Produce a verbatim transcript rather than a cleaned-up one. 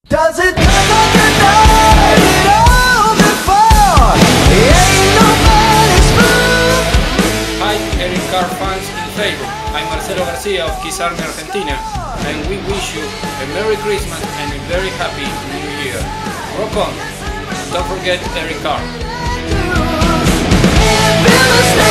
Does it look like you died it all before? Ain't nobody's fool. Hi, Eric Carr fans in Facebook. I'm Marcelo Garcia of Kiss Army Argentina, and we wish you a Merry Christmas and a very happy New Year. Rock on! Don't forget Eric Carr.